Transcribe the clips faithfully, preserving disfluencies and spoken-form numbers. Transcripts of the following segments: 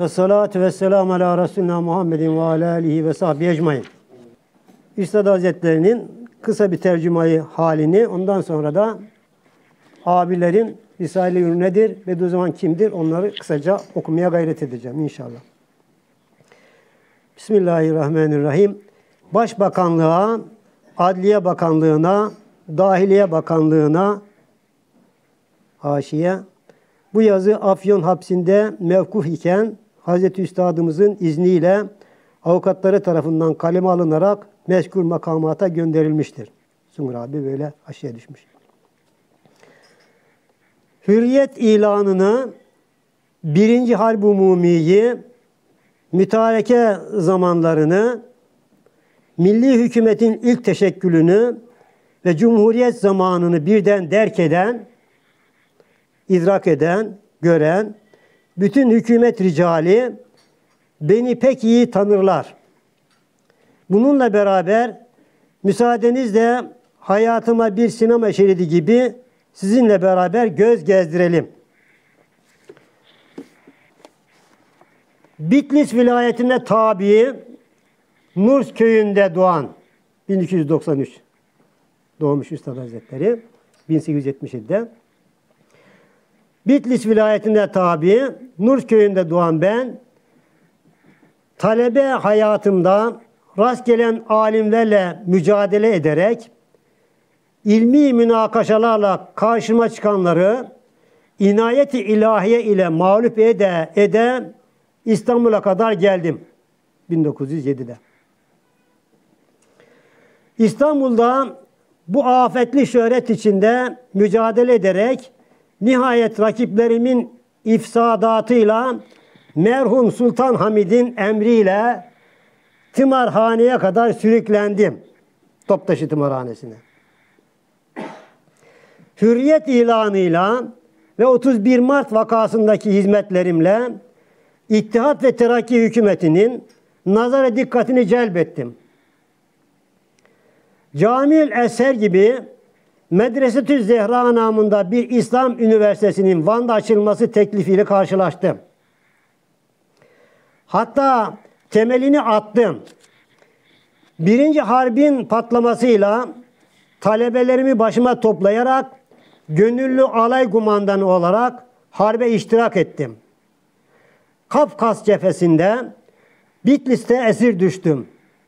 Ve salatu ve selamu ala Resulina Muhammedin ve ala alihi ve sahbihi ecmaîn. Üstad Hazretleri'nin kısa bir tercümayı halini, ondan sonra da abilerin Risale-i nedir, Bediüzzaman kimdir, onları kısaca okumaya gayret edeceğim inşallah. Bismillahirrahmanirrahim. Başbakanlığa, Adliye Bakanlığı'na, Dahiliye Bakanlığı'na, haşiye, bu yazı Afyon hapsinde mevkuf iken Hazreti Üstadımızın izniyle avukatları tarafından kaleme alınarak mezkur makamata gönderilmiştir. Sungur abi böyle aşağıya düşmüş. Hürriyet ilanını, birinci Harb-ı Umumi'yi, mütareke zamanlarını, milli hükümetin ilk teşekkülünü ve cumhuriyet zamanını birden derk eden, idrak eden, gören, bütün hükümet ricali beni pek iyi tanırlar. Bununla beraber müsaadenizle hayatıma bir sinema şeridi gibi sizinle beraber göz gezdirelim. Bitlis vilayetine tabi Nurs köyünde doğan, bin iki yüz doksan üç doğmuş Üstad Hazretleri, bin sekiz yüz yetmiş yedi'de. Bitlis vilayetine tabi Nurs köyünde doğan ben, talebe hayatımda rast gelen alimlerle mücadele ederek, ilmi münakaşalarla karşıma çıkanları inayeti ilahiye ile mağlup ede ede İstanbul'a kadar geldim bin dokuz yüz yedi'de. İstanbul'da bu afetli şöhret içinde mücadele ederek nihayet rakiplerimin ifsadatıyla merhum Sultan Hamid'in emriyle tımarhaneye kadar sürüklendim. Toptaşı tımarhanesine. Hürriyet ilanıyla ve otuz bir Mart vakasındaki hizmetlerimle İttihat ve Terakki hükümetinin nazara dikkatini celbettim. Camiül Eser gibi Medresetü Zehra namında bir İslam Üniversitesi'nin Van'da açılması teklifiyle karşılaştım. Hatta temelini attım. Birinci Harbin patlamasıyla talebelerimi başıma toplayarak gönüllü alay kumandanı olarak harbe iştirak ettim. Kafkas cephesinde Bitlis'te esir düştüm.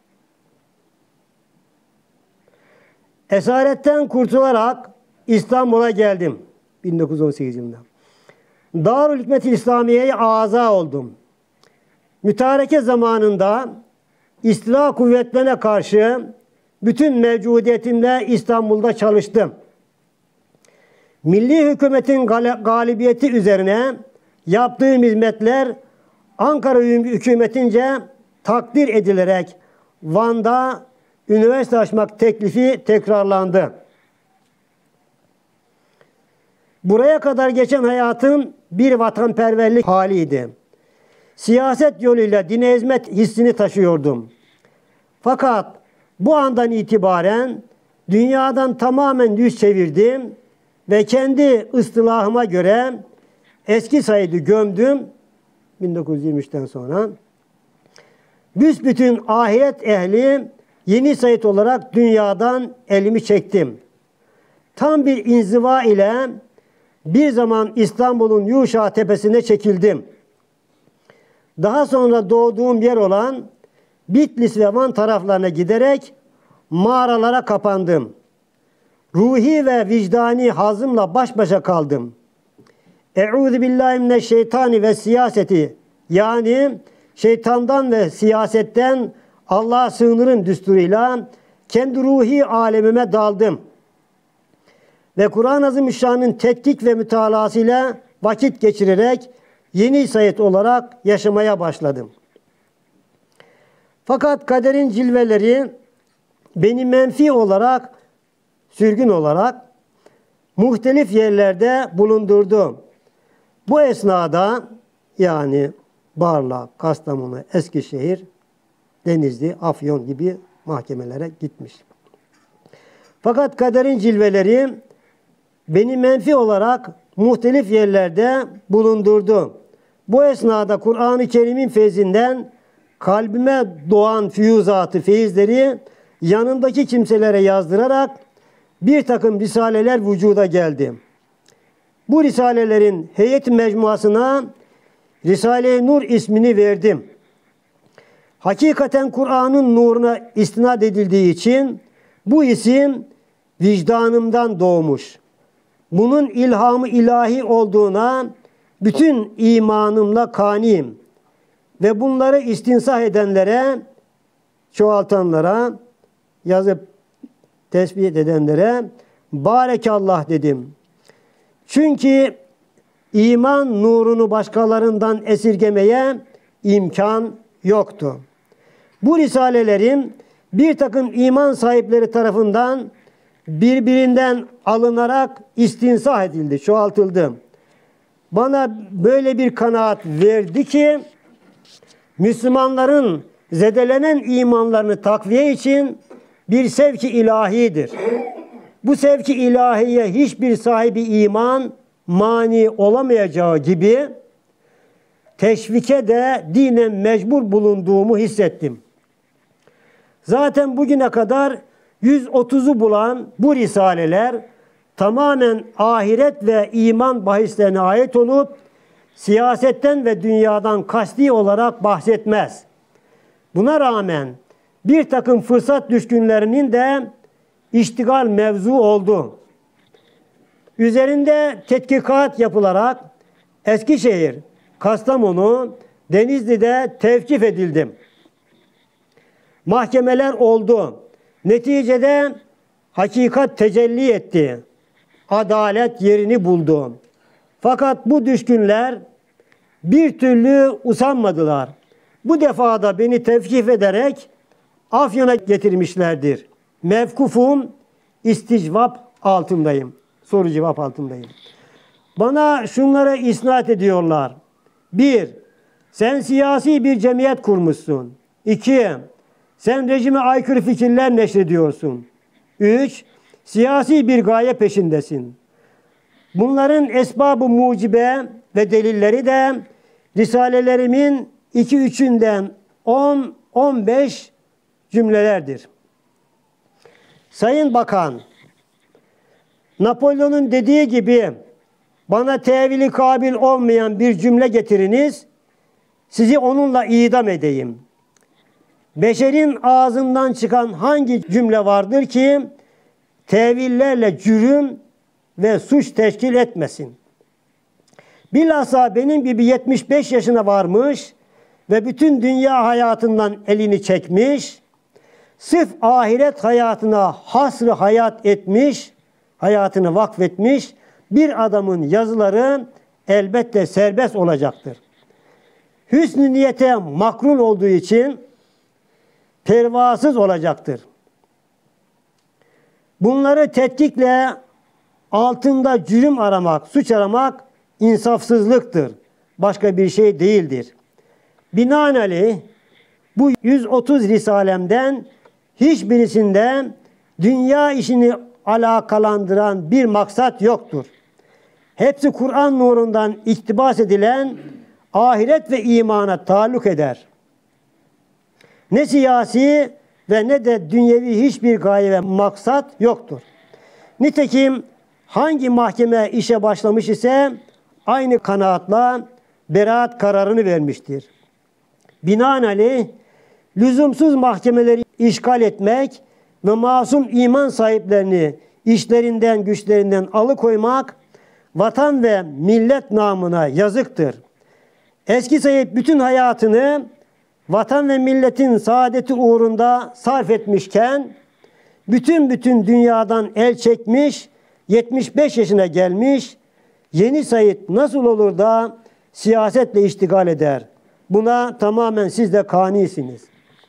Esaretten kurtularak İstanbul'a geldim bin dokuz yüz on sekiz yılında. Darül Hikmet-i İslamiye'ye aza oldum. Mütareke zamanında istila kuvvetlerine karşı bütün mevcudiyetimle İstanbul'da çalıştım. Milli hükümetin galibiyeti üzerine yaptığım hizmetler Ankara hükümetince takdir edilerek Van'da üniversite açmak teklifi tekrarlandı. Buraya kadar geçen hayatım bir vatanperverlik haliydi. Siyaset yoluyla dine hizmet hissini taşıyordum. Fakat bu andan itibaren dünyadan tamamen yüz çevirdim ve kendi ıstılahıma göre eski Said'i gömdüm bin dokuz yüz yirmi üç'ten sonra. Büsbütün ahiret ehli yeni Said olarak dünyadan elimi çektim. Tam bir inziva ile bir zaman İstanbul'un Yuşa tepesine çekildim. Daha sonra doğduğum yer olan Bitlis ve Van taraflarına giderek mağaralara kapandım. Ruhi ve vicdani hazımla baş başa kaldım. Eûzu billahi mineşşeytani ve siyaseti, yani şeytandan ve siyasetten Allah'a sığınırım düsturuyla kendi ruhi alemime daldım. Ve Kur'an-ı Azimüşşan'ın tetkik ve mütalasıyla vakit geçirerek yeni Said olarak yaşamaya başladım. Fakat kaderin cilveleri beni menfi olarak, sürgün olarak muhtelif yerlerde bulundurdu. Bu esnada yani Barla, Kastamonu, Eskişehir, Denizli, Afyon gibi mahkemelere gitmiş. Fakat kaderin cilveleri beni menfi olarak muhtelif yerlerde bulundurdu. Bu esnada Kur'an-ı Kerim'in feyzinden kalbime doğan füyüzatı, feyizleri yanındaki kimselere yazdırarak bir takım risaleler vücuda geldi. Bu risalelerin heyet mecmuasına Risale-i Nur ismini verdim. Hakikaten Kur'an'ın nuruna istinad edildiği için bu isim vicdanımdan doğmuş. Bunun ilhamı ilahi olduğuna bütün imanımla kaniyim. Ve bunları istinsah edenlere, çoğaltanlara, yazıp tesbih edenlere Barekallah dedim. Çünkü iman nurunu başkalarından esirgemeye imkan yoktu. Bu risalelerin bir takım iman sahipleri tarafından birbirinden alınarak istinsah edildi, çoğaltıldı. Bana böyle bir kanaat verdi ki Müslümanların zedelenen imanlarını takviye için bir sevki ilahidir. Bu sevki ilahiye hiçbir sahibi iman mani olamayacağı gibi teşvike de dinen mecbur bulunduğumu hissettim. Zaten bugüne kadar yüz otuzu bulan bu risaleler tamamen ahiret ve iman bahislerine ait olup siyasetten ve dünyadan kasti olarak bahsetmez. Buna rağmen bir takım fırsat düşkünlerinin de iştigal mevzu oldu. Üzerinde tetkikat yapılarak Eskişehir, Kastamonu, Denizli'de tevkif edildim. Mahkemeler oldu. Neticede hakikat tecelli etti. Adalet yerini buldu. Fakat bu düşkünler bir türlü usanmadılar. Bu defa da beni tevkif ederek Afyon'a getirmişlerdir. Mevkufum, isticvap altındayım. Soru cevap altındayım. Bana şunlara isnat ediyorlar. Bir, sen siyasi bir cemiyet kurmuşsun. İki, sen rejime aykırı fikirler neşrediyorsun. Üç, siyasi bir gaye peşindesin. Bunların esbab-ı mucibe ve delilleri de risalelerimin iki üçünden on on beş cümlelerdir. Sayın Bakan, Napolyon'un dediği gibi bana tevili kabil olmayan bir cümle getiriniz, sizi onunla idam edeyim. Beşerin ağzından çıkan hangi cümle vardır ki tevillerle cürüm ve suç teşkil etmesin? Bilhassa benim gibi yetmiş beş yaşına varmış ve bütün dünya hayatından elini çekmiş, sırf ahiret hayatına hasrı hayat etmiş, hayatını vakfetmiş bir adamın yazıları elbette serbest olacaktır. Hüsnü niyete makrun olduğu için pervasız olacaktır. Bunları tetkikle altında cürüm aramak, suç aramak insafsızlıktır. Başka bir şey değildir. Binaenaleyh bu yüz otuz risalemden hiçbirisinde dünya işini alakalandıran bir maksat yoktur. Hepsi Kur'an nurundan iktibas edilen ahiret ve imana taalluk eder. Ne siyasi ve ne de dünyevi hiçbir gaye ve maksat yoktur. Nitekim hangi mahkeme işe başlamış ise aynı kanaatla beraat kararını vermiştir. Binaenaleyh lüzumsuz mahkemeleri işgal etmek ve masum iman sahiplerini işlerinden güçlerinden alıkoymak vatan ve millet namına yazıktır. Eski Said bütün hayatını vatan ve milletin saadeti uğrunda sarf etmişken bütün bütün dünyadan el çekmiş, yetmiş beş yaşına gelmiş, yeni Said nasıl olur da siyasetle iştigal eder? Buna tamamen siz de kanisiniz.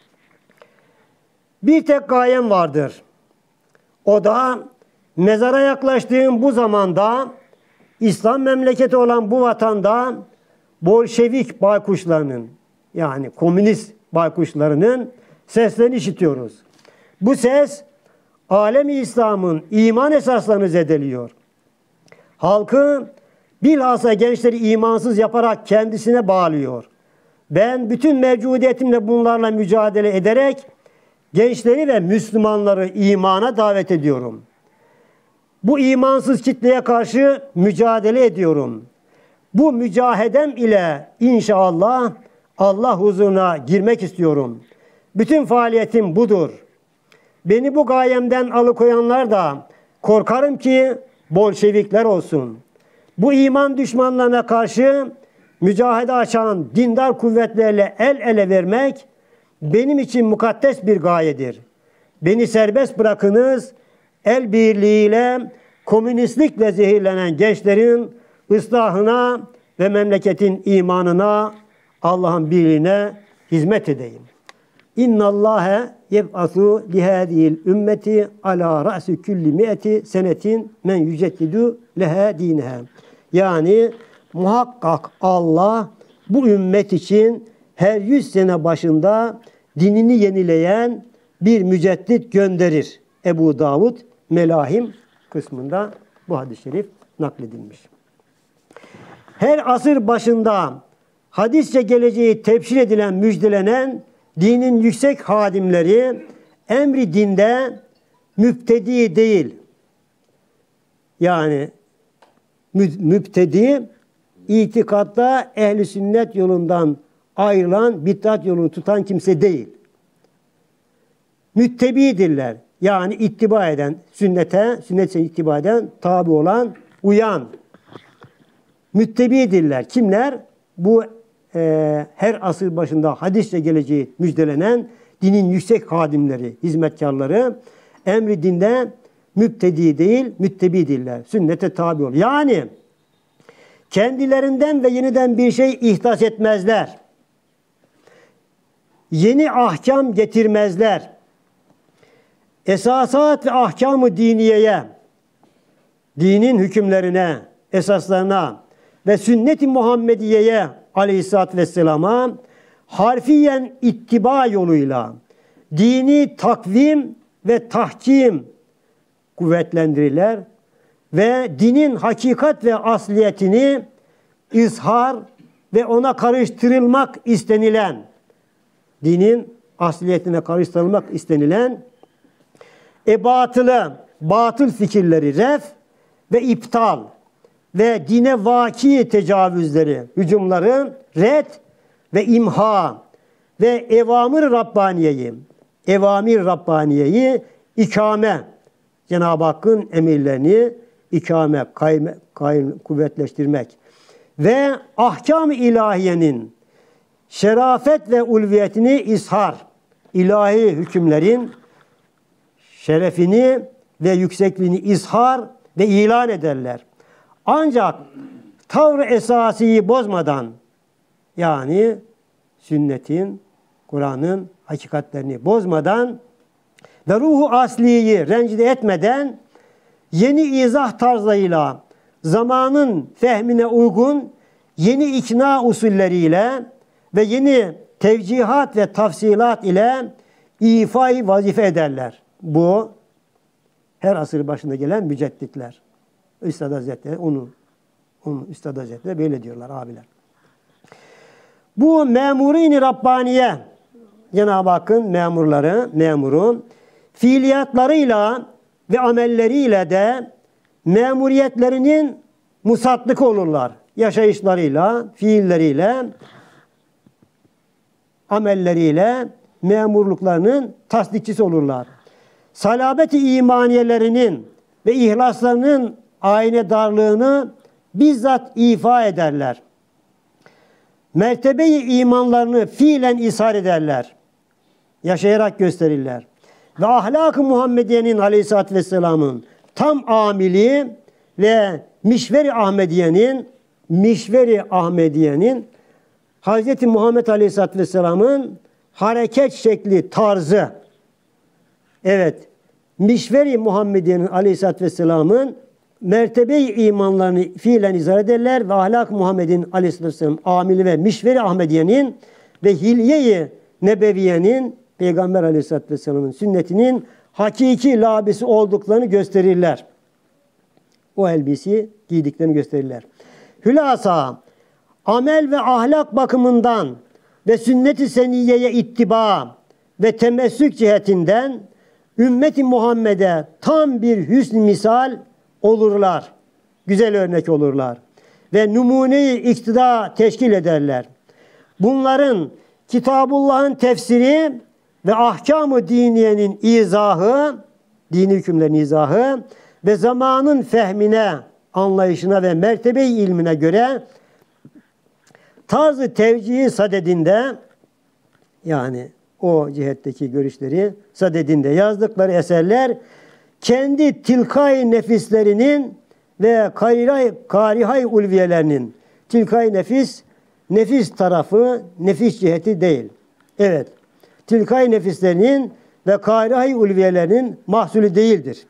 Bir tek gayem vardır. O da mezara yaklaştığım bu zamanda İslam memleketi olan bu vatanda Bolşevik baykuşlarının yani komünist baykuşlarının seslerini işitiyoruz. Bu ses alem-i İslam'ın iman esaslarını zedeliyor. Halkı bilhassa gençleri imansız yaparak kendisine bağlıyor. Ben bütün mevcudiyetimle bunlarla mücadele ederek gençleri ve Müslümanları imana davet ediyorum. Bu imansız kitleye karşı mücadele ediyorum. Bu mücahedem ile inşallah Allah huzuruna girmek istiyorum. Bütün faaliyetim budur. Beni bu gayemden alıkoyanlar da korkarım ki Bolşevikler olsun. Bu iman düşmanlarına karşı mücahede açan dindar kuvvetlerle el ele vermek benim için mukaddes bir gayedir. Beni serbest bırakınız, el birliğiyle komünistlikle zehirlenen gençlerin ıslahına ve memleketin imanına, Allah'ın birliğine hizmet edeyim. İnna Allahe yeb'asu lihâzihil ümmeti ala ra'si külli mi'eti senetin men yüceddidu leha dineha. Yani muhakkak Allah bu ümmet için her yüz sene başında dinini yenileyen bir müceddit gönderir. Ebu Davud Melahim kısmında bu hadis-i şerif nakledilmiş. Her asır başında hadisçe geleceği tebşir edilen, müjdelenen dinin yüksek hadimleri emri dinde müptedi değil. Yani müptedi itikatta ehli sünnet yolundan ayrılan, bid'at yolunu tutan kimse değil. Müttebidirler. Yani ittiba eden, sünnete, sünnete ittiba eden, tabi olan, uyan. Müttebidirler. Kimler? Bu e, her asır başında hadisle geleceği müjdelenen dinin yüksek hadimleri, hizmetkarları emri dinde müptedi değil, müttebidirler. Sünnete tabi ol. Yani kendilerinden ve yeniden bir şey ihdas etmezler. Yeni ahkam getirmezler. Esasat ve ahkam-ı diniyeye, dinin hükümlerine, esaslarına ve sünnet-i Muhammediye'ye aleyhissalatü vesselama harfiyen ittiba yoluyla dini takvim ve tahkim kuvvetlendirirler ve dinin hakikat ve asliyetini izhar ve ona karıştırılmak istenilen, dinin asliyetine karıştırılmak istenilen ebatılı, batıl fikirleri ref ve iptal ve dine vaki tecavüzleri, hücumları red ve imha ve evamir Rabbaniye'yi, evamir Rabbaniye'yi ikame, Cenab-ı Hakk'ın emirlerini ikame, kayme, kayme, kuvvetleştirmek ve ahkam-ı ilahiyenin şerafet ve ulviyetini izhar, ilahi hükümlerin şerefini ve yüksekliğini izhar ve ilan ederler. Ancak tavrı esasiyi bozmadan, yani sünnetin, Kur'an'ın hakikatlerini bozmadan ve ruhu asliyi rencide etmeden yeni izah tarzlarıyla zamanın fehmine uygun yeni ikna usulleriyle ve yeni tevcihat ve tafsilat ile ifai vazife ederler. Bu her asır başında gelen mücedditler. Üstad Hazretleri onu, onu Üstad Hazretleri böyle diyorlar abiler. Bu memurin-i Rabbaniye, Cenab-ı Hakk'ın memurları, memurun fiiliyatlarıyla ve amelleriyle de memuriyetlerinin musatlık olurlar. Yaşayışlarıyla, fiilleriyle, amelleriyle memurluklarının tasdikçisi olurlar. Salabet-i imaniyelerinin ve ihlaslarının aynedarlığını bizzat ifa ederler. Mertebe-i imanlarını fiilen ishar ederler. Yaşayarak gösterirler. Ve ahlak-ı Muhammediye'nin aleyhissalatü vesselamın tam amili ve Mişver-i Ahmediye'nin Mişver-i Ahmediye'nin Hz. Muhammed Aleyhisselatü Vesselam'ın hareket şekli, tarzı. Evet, Mişver-i Muhammediye'nin Aleyhisselatü Vesselam'ın mertebe-i imanlarını fiilen izah ederler ve ahlak-ı Muhammed'in Aleyhisselatü Vesselam amili ve Mişver-i Ahmediye'nin ve Hilye-i Nebeviye'nin Peygamber Aleyhisselatü Vesselam'ın sünnetinin hakiki labisi olduklarını gösterirler. O elbisi giydiklerini gösterirler. Hülasa, amel ve ahlak bakımından ve sünnet-i seniyeye ittiba ve temessük cihetinden ümmeti Muhammed'e tam bir hüsn misal olurlar. Güzel örnek olurlar. Ve numune-i iktida teşkil ederler. Bunların Kitabullah'ın tefsiri ve ahkam-ı diniyenin izahı, dini hükümlerin izahı ve zamanın fehmine, anlayışına ve mertebe-i ilmine göre tarzı tevcihi sadedinde, yani o cihetteki görüşleri sadedinde yazdıkları eserler kendi tilkay nefislerinin ve karihay, karihay ulviyelerinin, tilkay nefis, nefis tarafı, nefis ciheti değil. Evet, tilkay nefislerinin ve karihay ulviyelerinin mahsulü değildir.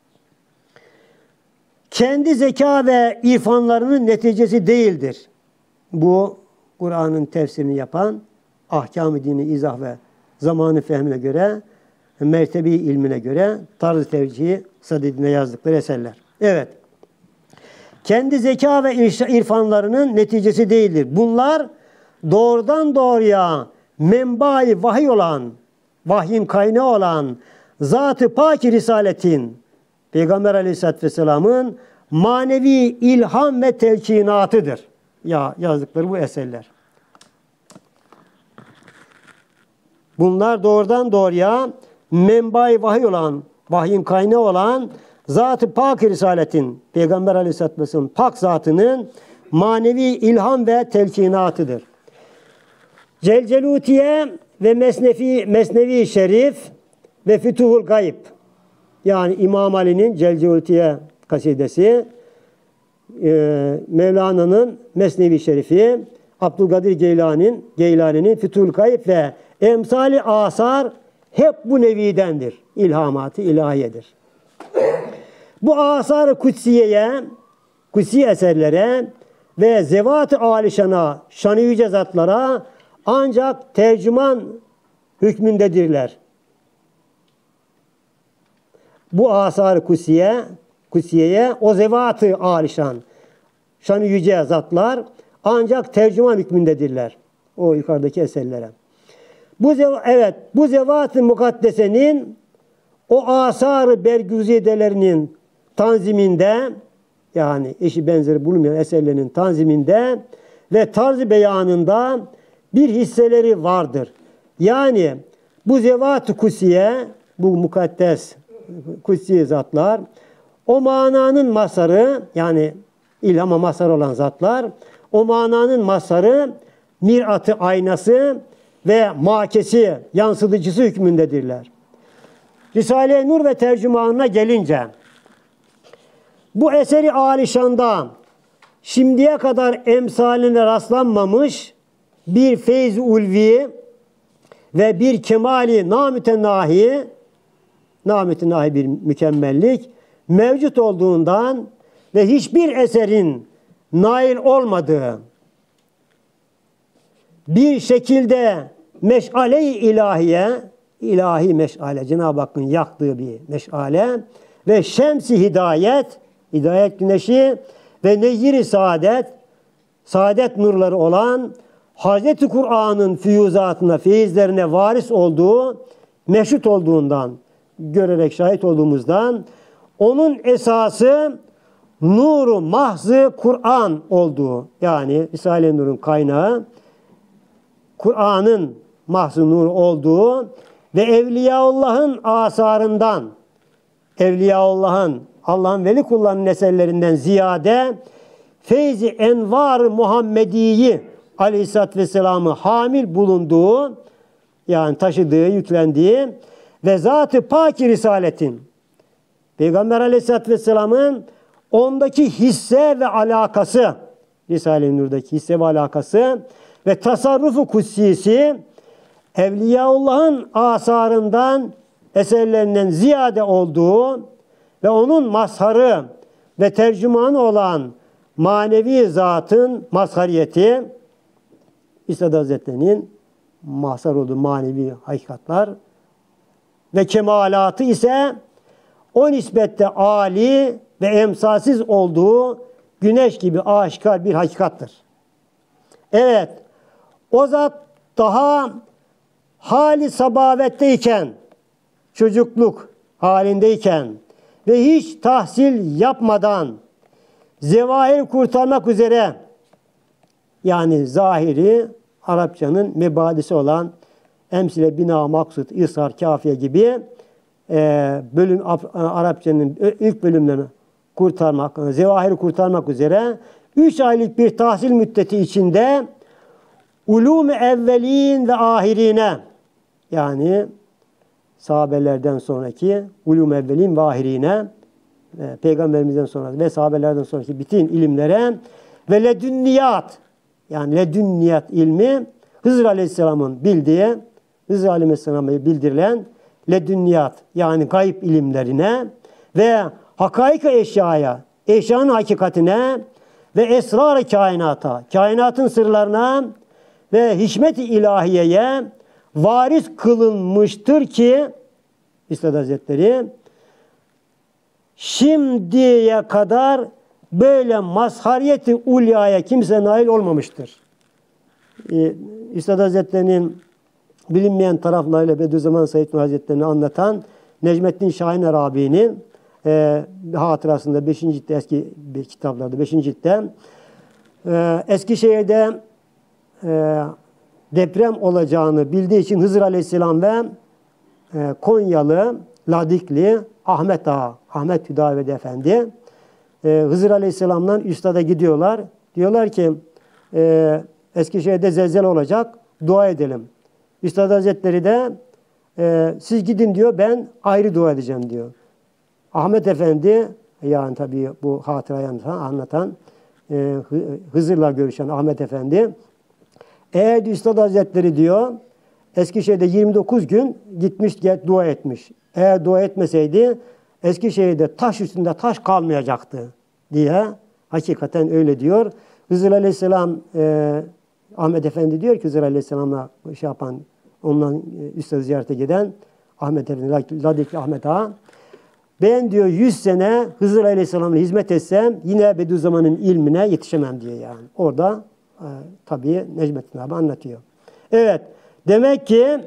Kendi zeka ve irfanlarının neticesi değildir. Bu, Kur'an'ın tefsirini yapan, ahkam-ı dini izah ve zamanı fehmine göre, mertebi ilmine göre tarz-ı tevcihi sadedine yazdıkları eserler. Evet. Kendi zeka ve irfanlarının neticesi değildir. Bunlar doğrudan doğruya menba-i vahiy olan, vahyin kaynağı olan Zat-ı Pak-i Risaletin, Peygamber Aleyhisselatü Vesselam'ın manevi ilham ve telkinatıdır. Ya yazdıkları bu eserler. Bunlar doğrudan doğruya menba-i vahiy olan, vahyin kaynağı olan Zat-ı Pak-ı Risaletin, Peygamber Aleyhisselatü Vesselam'ın pak zatının manevi ilham ve telkinatıdır. Celcelutiye ve Mesnevi, Mesnevi Şerif ve Fütuhul Gayb, yani İmam Ali'nin Celcelutiye kasidesi, e, Mevlana'nın Mesnevi Şerifi, Abdülkadir Geylani'nin Geylani'nin Fütuhul Gayb ve emsali asar hep bu nevidendir. İlhamat-ı ilahiyedir. Bu asar-ı kutsiyeye, kutsi eserlere ve zevat-ı alişana, şan-ı yüce zatlara ancak tercüman hükmündedirler. Bu asar-ı kutsiye, kutsiyeye, o zevat-ı alişan, şan-ı yüce zatlar ancak tercüman hükmündedirler. O yukarıdaki eserlere. Bu evet, bu zevat-ı mukaddesenin o asar-ı bergüzidelerinin tanziminde, yani eşi benzeri bulunmayan eserlerinin tanziminde ve tarz-ı beyanında bir hisseleri vardır. Yani bu zevat-ı kutsiye, bu mukaddes kutsi zatlar, o mananın mazharı, yani ilhama mazhar olan zatlar, o mananın mazharı, mirat-ı aynası ve makesi, yansıtıcısı hükmündedirler. Risale-i Nur ve tercümanına gelince, bu eseri alişanda şimdiye kadar emsaline rastlanmamış bir feyz-i ulvi ve bir kemali namütenahi, namütenahi bir mükemmellik mevcut olduğundan ve hiçbir eserin nail olmadığı bir şekilde meşale-i ilahiye, ilahi meşale, Cenab-ı Hakk'ın yaktığı bir meşale ve şems-i hidayet, hidayet güneşi ve neyir-i saadet, saadet nurları olan Hazreti Kur'an'ın füyuzatına, feyizlerine varis olduğu, meşhut olduğundan, görerek şahit olduğumuzdan, onun esası nuru mahzı Kur'an olduğu, yani Risale-i Nur'un kaynağı, Kur'an'ın mahzı nur olduğu ve Evliyaullah'ın asarından, Evliyaullah'ın, Allah'ın veli kullarının eserlerinden ziyade feyzi envar-ı Muhammedi'yi Aleyhisselatü Vesselam'ı hamil bulunduğu, yani taşıdığı, yüklendiği ve Zat-ı Pak-i Risaletin, Peygamber Aleyhisselatü Vesselam'ın ondaki hisse ve alakası, Risale-i Nur'daki hisse ve alakası ve tasarrufu kutsisi, Evliyaullah'ın asarından, eserlerinden ziyade olduğu ve onun mazharı ve tercümanı olan manevi zatın mazhariyeti, İsa'd Hazretleri'nin mazhar olduğu manevi hakikatlar ve kemalatı ise o nispette âli ve emsalsiz olduğu güneş gibi aşikar bir hakikattır. Evet, o zat daha hali sabavetteyken, çocukluk halindeyken ve hiç tahsil yapmadan zevahir kurtarmak üzere, yani zahiri Arapçanın mebadisi olan emsile, bina, maksut, ishar, kafiye gibi e, bölüm Arapçanın ilk bölümlerini kurtarmak, zevahiri kurtarmak üzere üç aylık bir tahsil müddeti içinde ulûm-i evvelin ve ahirine, yani sahabelerden sonraki ulûm-i evvelin ve ahirine, e, peygamberimizden sonra ve sahabelerden sonraki bütün ilimlere ve ledünniyat, yani ledünniyat ilmi Hızır Aleyhisselam'ın bildiği, Hızır Aleyhisselam'a bildirilen ledünniyat, yani gayb ilimlerine ve hakaik-i eşyaya, eşyanın hakikatine ve esrar-ı kainata, kainatın sırlarına ve hikmet-i ilahiyeye varis kılınmıştır ki Üstad Hazretleri şimdiye kadar böyle mazhariyeti ulyaya kimse nail olmamıştır. Ee, Üstad Hazretleri'nin bilinmeyen taraflarıyla Bediüzzaman Said Nursi Hazretleri'ni anlatan Necmettin Şahin Arabi'nin e, hatırasında beşinci ciltte, eski bir kitaplarda beşinci ciltte e, Eskişehir'de e, deprem olacağını bildiği için Hızır Aleyhisselam ve e, Konyalı, Ladikli Ahmet Ağa, Ahmet Hüdavet Efendi e, Hızır Aleyhisselam'dan Üstad'a gidiyorlar. Diyorlar ki e, Eskişehir'de zelzele olacak, dua edelim. Üstad Hazretleri de e, siz gidin diyor, ben ayrı dua edeceğim diyor. Ahmet Efendi, yani tabii bu hatırayı anlatan, anlatan e, Hızır'la görüşen Ahmet Efendi, eğer Üstad Hazretleri diyor Eskişehir'de yirmi dokuz gün gitmiş dua etmiş. Eğer dua etmeseydi Eskişehir'de taş üstünde taş kalmayacaktı diye, hakikaten öyle diyor. Hızır Aleyhisselam e, Ahmet Efendi diyor ki Hızır Aleyhisselam'la şey yapan, ondan Üstad'ı ziyarete giden Ahmet Efendi, Ladikli Ahmet Ağa, ben diyor yüz sene Hızır Aleyhisselam'a hizmet etsem yine Bediüzzaman'ın ilmine yetişemem diyor yani. Orada e, tabii Necmettin abi anlatıyor. Evet, demek ki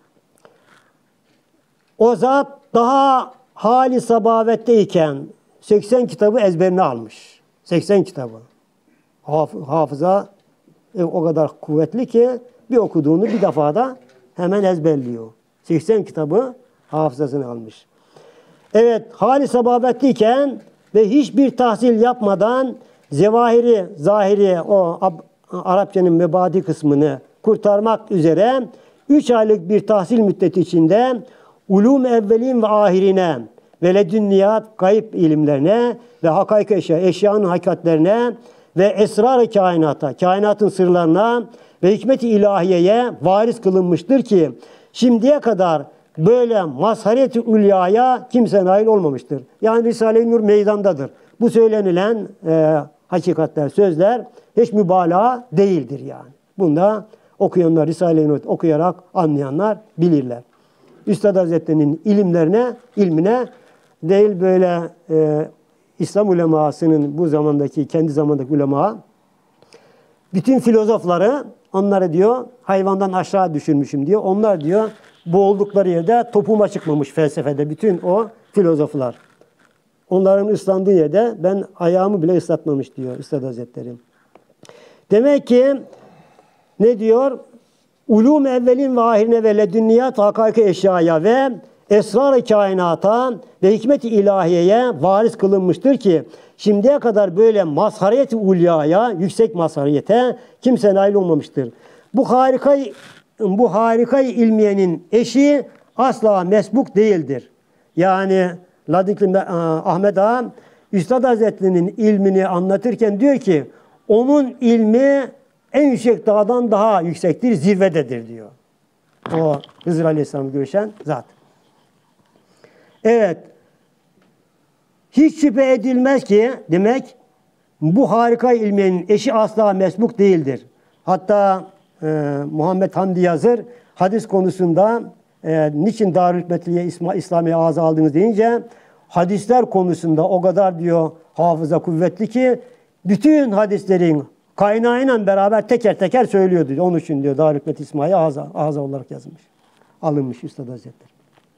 o zat daha hali sabavetteyken seksen kitabı ezberine almış. seksen kitabı. Haf hafıza e, o kadar kuvvetli ki bir okuduğunu bir defada hemen ezberliyor. seksen kitabı hafızasını almış. Evet, hali sababetliyken ve hiçbir tahsil yapmadan zevahiri, zahiri, o Arapçanın mebadi kısmını kurtarmak üzere üç aylık bir tahsil müddeti içinde ulûm evvelin ve ahirine ve ledünniyat, gayb ilimlerine ve hakaik eşya, eşyanın hakikatlerine ve esrar-ı kainata, kainatın sırlarına ve hikmet-i ilahiyeye varis kılınmıştır ki şimdiye kadar böyle mazhariyet-i ulyaya kimse nail olmamıştır. Yani Risale-i Nur meydandadır. Bu söylenilen e, hakikatler, sözler hiç mübalağa değildir yani. Bunda okuyanlar, Risale-i Nur okuyarak anlayanlar bilirler. Üstad Hazretleri'nin ilimlerine, ilmine değil böyle e, İslam ulemasının bu zamandaki, kendi zamandaki ulema, bütün filozofları, onları diyor hayvandan aşağı düşürmüşüm diyor. Onlar diyor boğuldukları yerde topuma çıkmamış felsefede bütün o filozoflar. Onların ıslandığı yerde ben ayağımı bile ıslatmamış diyor Üstad Hazretleri. Demek ki ne diyor? Ulûm evvelin ve ahirine ve ledünniyat hakaik eşyaya ve esrar-ı kainata ve hikmet-i ilahiyeye varis kılınmıştır ki şimdiye kadar böyle mazhariyet-i ulyaya, yüksek mazhariyete kimse nail olmamıştır. Bu harika bu harika ilmiyenin eşi asla mesbuk değildir. Yani Ladikli Ahmet Ağa Üstad Hazretleri'nin ilmini anlatırken diyor ki onun ilmi en yüksek dağdan daha yüksektir, zirvededir diyor. O Hızır Aleyhisselam'ı görüşen zat. Evet. Hiç şüphe edilmez ki demek bu harika ilmiyenin eşi asla mesbuk değildir. Hatta e, Muhammed Hamdi Yazır hadis konusunda e, niçin Darülhikmetliye İslamiye ağza aldınız deyince hadisler konusunda o kadar diyor hafıza kuvvetli ki bütün hadislerin kaynağıyla beraber teker teker söylüyordu. Onun için diyor Darülhikmet İsmail'e ağza, ağza olarak yazılmış. Alınmış Üstad Hazretleri.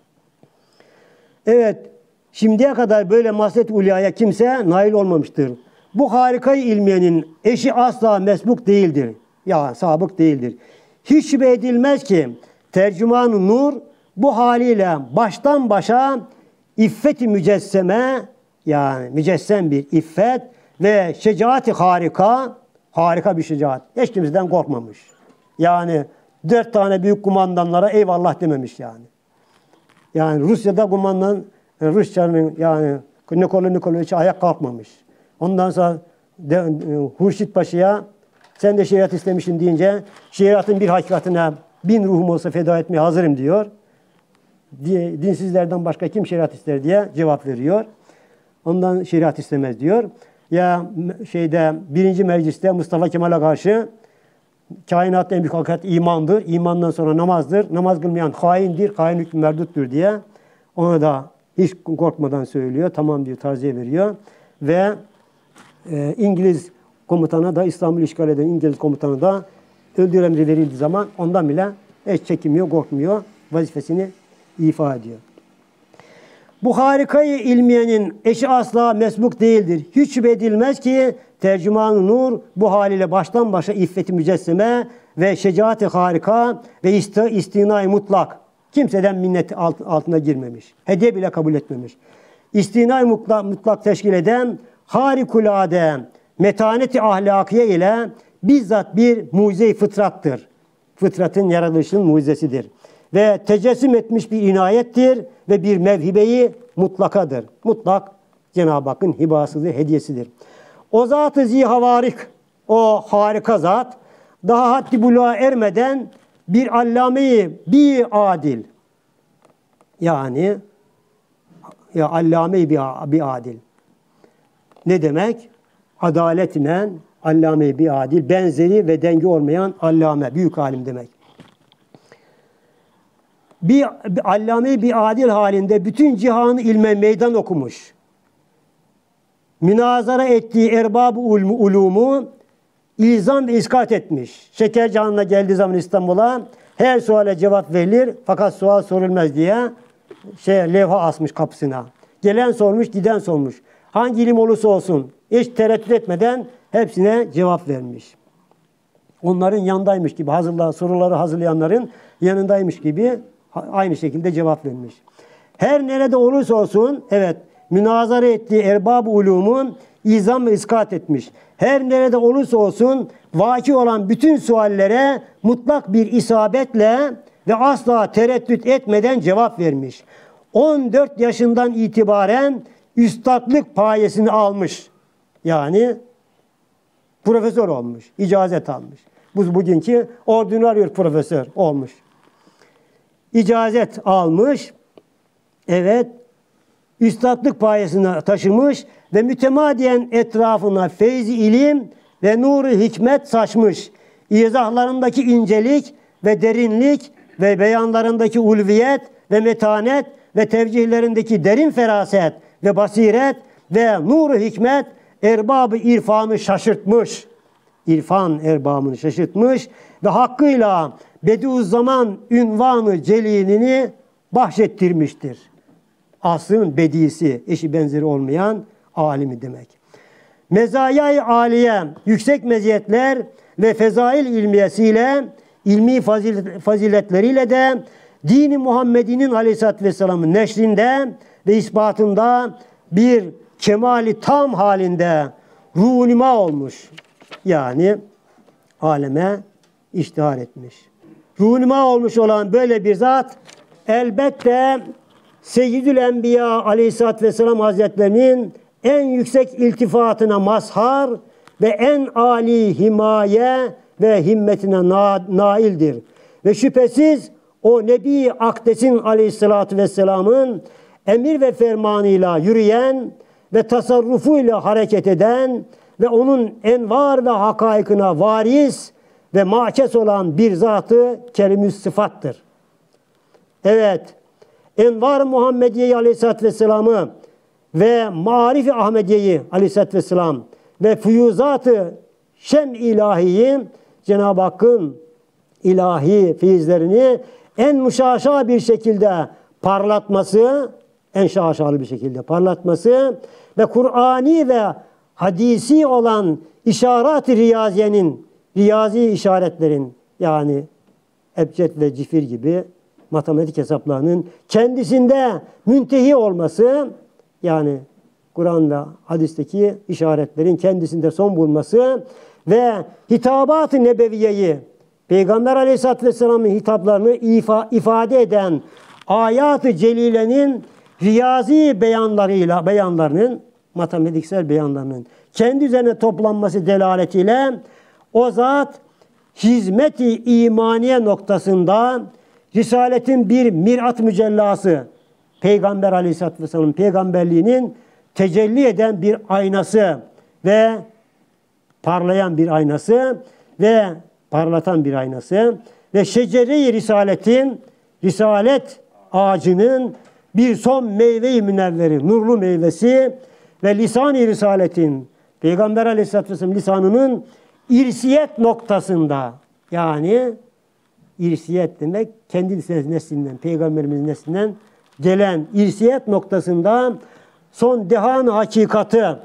Evet, şimdiye kadar böyle Mazhar-ı Ulya'ya kimse nail olmamıştır. Bu harikayı ilmiyenin eşi asla mesbuk değildir. Ya sabık değildir. Hiç şüphe edilmez ki Tercüman-ı Nur bu haliyle baştan başa iffet-i mücesseme, yani mücessem bir iffet ve şecaat-i harika, harika bir şecaat. Hiç kimseden korkmamış. Yani dört tane büyük kumandanlara eyvallah dememiş yani. Yani Rusya'da kumandan, Rusça'nın yani Nikola Nikolaevich ayak kalkmamış. Ondan sonra de, Hurşit Paşa'ya sen de şeriat istemişsin deyince şeriatın bir hakikatine bin ruhum olsa feda etmeye hazırım diyor. Dinsizlerden başka kim şeriat ister diye cevap veriyor. Ondan şeriat istemez diyor. Ya şeyde birinci mecliste Mustafa Kemal'e karşı kainatta en büyük hakikat imandır. İmandan sonra namazdır. Namaz kılmayan haindir. Hain hükmü merduttur diye. Ona da hiç korkmadan söylüyor. Tamam diyor, taziye veriyor. Ve e, İngiliz komutana da, İstanbul'u işgal eden İngiliz komutana da öldür emri verildiği zaman ondan bile hiç çekinmiyor, korkmuyor. Vazifesini ifa ediyor. Bu harikayı ilmiyenin eşi asla mesbuk değildir. Hiç şüphe edilmez ki Tercüman-ı Nur bu haliyle baştan başa iffeti mücesseme ve şecaat-i harika ve istina-i mutlak. Kimseden minnet altına girmemiş. Hediye bile kabul etmemiş. İstina-i mutlak, mutlak teşkil eden harikulade metanet-i ahlakiye ile bizzat bir mucize-i fıtrattır. Fıtratın yaratılışının mucizesidir. Ve tecessüm etmiş bir inayettir ve bir mevhibeyi mutlakadır. Mutlak Cenab-ı Hakk'ın hibasıdır, hediyesidir. O zat-ı zihavarik, o harika zat, daha haddi buluğa ermeden bir allame-i bir adil. Yani ya allame-i bir adil. Ne demek? Adaletine allame-i bir adil, benzeri ve dengi olmayan allame, büyük alim demek. Bir, bir allame bir adil halinde bütün cihanı ilme meydan okumuş. Münazara ettiği erbab-ı ulumu ilzam ve iskat etmiş. Şekercihan'ına geldiği zaman İstanbul'a her suale cevap verilir fakat sual sorulmaz diye şey levha asmış kapısına. Gelen sormuş, giden sormuş. Hangi ilim olursa olsun hiç tereddüt etmeden hepsine cevap vermiş. Onların yanındaymış gibi hazırla, soruları hazırlayanların yanındaymış gibi aynı şekilde cevap vermiş. Her nerede olursa olsun evet münazara ettiği erbab-ı ulumun izam ve iskat etmiş. Her nerede olursa olsun vaki olan bütün suallere mutlak bir isabetle ve asla tereddüt etmeden cevap vermiş. on dört yaşından itibaren üstadlık payesini almış. Yani profesör olmuş, icazet almış. Bu bugünkü ordinaryo profesör olmuş. İcazet almış, evet, üstadlık payesine taşımış ve mütemadiyen etrafına feyzi ilim ve nuru hikmet saçmış. İzahlarındaki incelik ve derinlik ve beyanlarındaki ulviyet ve metanet ve tevcihlerindeki derin feraset ve basiret ve nuru hikmet erbabı irfanı şaşırtmış. İrfan erbabını şaşırtmış ve hakkıyla Bediüzzaman ünvanı celilini bahşettirmiştir. Asrın bedisi, eşi benzeri olmayan alimi demek. Mezayay aliye, yüksek meziyetler ve fezail ilmiyesiyle, ilmi faziletleriyle de dini Muhammed'in aleyhissalatü vesselam'ın neşrinde ve ispatında bir kemali tam halinde ruhunima olmuş. Yani aleme iştihar etmiş. Ruhunima olmuş olan böyle bir zat elbette Seyyidül Enbiya aleyhissalatü vesselam hazretlerinin en yüksek iltifatına mazhar ve en âli himaye ve himmetine na naildir. Ve şüphesiz o Nebi Akdes'in aleyhissalatü vesselamın emir ve fermanıyla yürüyen ve tasarrufuyla hareket eden ve onun envar ve hakaikına varis ve maçes olan bir zatı kerim-i sıfattır. Evet, Envar-ı Muhammediye aleyhissalatü vesselam'ı ve Marif-i Ahmediye'yi aleyhissalatü vesselam ve füyuzat-ı şem ilahiyi, Cenab-ı Hakk'ın ilahi feyizlerini en muşaşa bir şekilde parlatması, en şaşalı bir şekilde parlatması ve Kur'ani ve hadisi olan işaret-i riyaziyenin, riyazi işaretlerin, yani ebced ve cifir gibi matematik hesaplarının kendisinde müntehi olması, yani Kur'an ve hadisteki işaretlerin kendisinde son bulması ve hitabat-ı nebeviyeyi, Peygamber Aleyhisselatü Vesselam'ın hitaplarını ifa, ifade eden ayat-ı celilenin riyazi beyanlarıyla, beyanlarının, matematiksel beyanlarının kendi üzerine toplanması delaletiyle o zat hizmet-i imaniye noktasında Risaletin bir mirat mücellası, Peygamber Aleyhisselatü Vesselam'ın peygamberliğinin tecelli eden bir aynası ve parlayan bir aynası ve parlatan bir aynası ve şecere-i risaletin, risalet ağacının bir son meyve-i münevveri, nurlu meyvesi ve lisan-ı risaletin, Peygamber Aleyhisselatü Vesselam lisanının irsiyet noktasında, yani irsiyet demek kendi neslinden, Peygamberimizin neslinden gelen irsiyet noktasında son dehan hakikatı,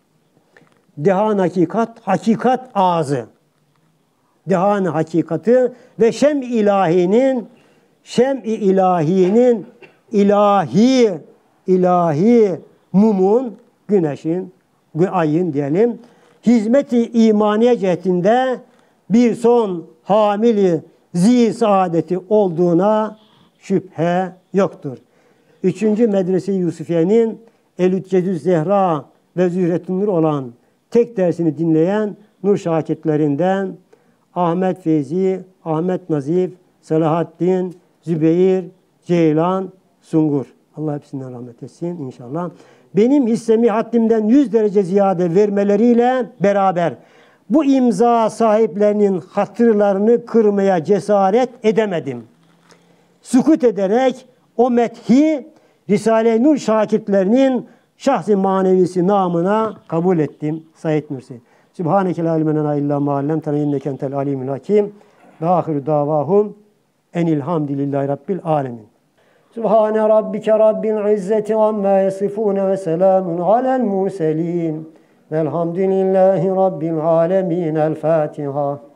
dehan hakikat, hakikat ağzı, dehan hakikati ve şem-i ilahinin, şem-i ilahinin, ilahi, ilahi mumun, güneşin, ayın diyelim, hizmet-i imaniye cihetinde bir son hamili zi saadeti olduğuna şüphe yoktur. Üçüncü Medrese-i Yusufiye'nin Elüccedü Zehra ve Zühretün Nur olan tek dersini dinleyen nur şakitlerinden Ahmet Feyzi, Ahmet Nazif, Selahaddin, Zübeyir, Ceylan, Sungur. Allah hepsinden rahmet etsin inşallah. Benim hissemi haddimden yüz derece ziyade vermeleriyle beraber bu imza sahiplerinin hatırlarını kırmaya cesaret edemedim. Sükut ederek o methi Risale-i Nur şakirtlerinin şahsi manevisi namına kabul ettim. Said Nursi. Sübhaneke la ilme lena illa ma allamtena inneke entel alimul hakim. Ve ahiru davahum enil hamdülillahi rabbil alamin. Sübhane rabbike rabbil izzeti amma yasifun ve selamun alel murselin. Velhamdülillahi rabbil alamin. El Fatiha.